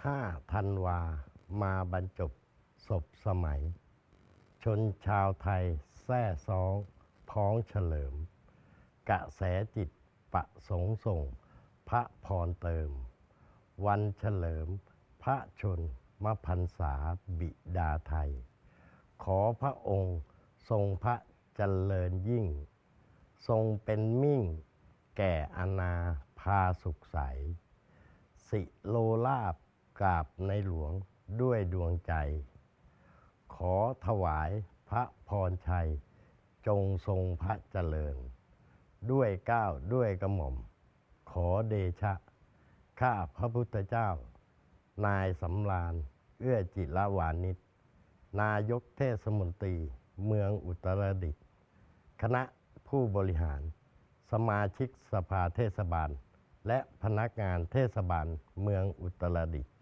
15 ธันวามาบรรจบศพสมัยชนชาวไทยแท้ซ้องพ้องเฉลิมกระแสจิตประสงค์ส่งพระพรเติมวันเฉลิมพระชนมพรรษาบิดาไทยขอพระองค์ทรงพระเจริญยิ่งทรงเป็นมิ่งแก่อาณาพาสุขใสสิโลลาภกราบในหลวงด้วยดวงใจขอถวายพระพรชัยจงทรงพระเจริญด้วยเกล้าด้วยกระหม่อมขอเดชะข้าพระพุทธเจ้านายสำราญเอื้อจิรวานิชนายกเทศมนตรีเมืองอุตรดิตถ์คณะผู้บริหารสมาชิกสภาเทศบาลและพนักงานเทศบาลเมืองอุตรดิตถ์